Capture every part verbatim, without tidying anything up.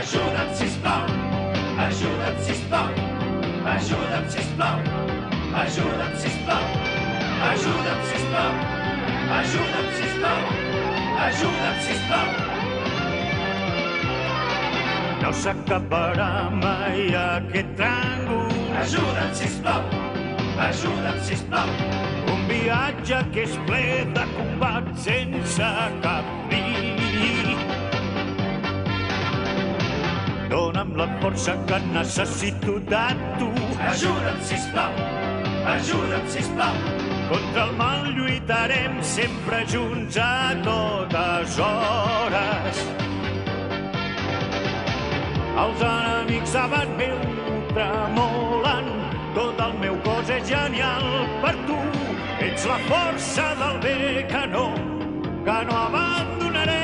Ajuda'm, sisplau, ajuda'm, sisplau, ajuda'm, sisplau, ajuda'm, sisplau, ajuda'm, sisplau, ajuda'm, sisplau, ajuda'm, sisplau. No s'acabarà mai aquest tràngol. Ajuda'm, sisplau, ajuda'm, sisplau. Un viatge que és ple de combat sense cap fi. Dóna'm la força que necessito de tu. Ajuda'm, sisplau, ajuda'm, sisplau. Contra el mal lluitarem sempre junts a totes hores. Els enemics davant meu tremolen, tot el meu cos és genial per tu. Ets la força del bé que no, que no abandonaré.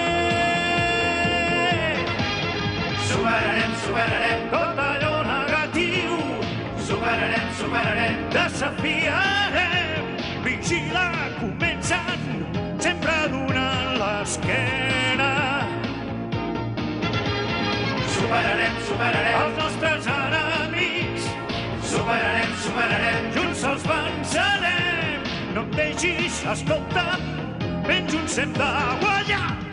Superarem, superarem tot allò negatiu. Superarem, superarem, desafiarem. Vigila, comencen, sempre donant l'esquena. Superarem, superarem els nostres enemics. Superarem, superarem, junts els vencerem. No em deixis, escolta'm, ben junts hem de guanyar.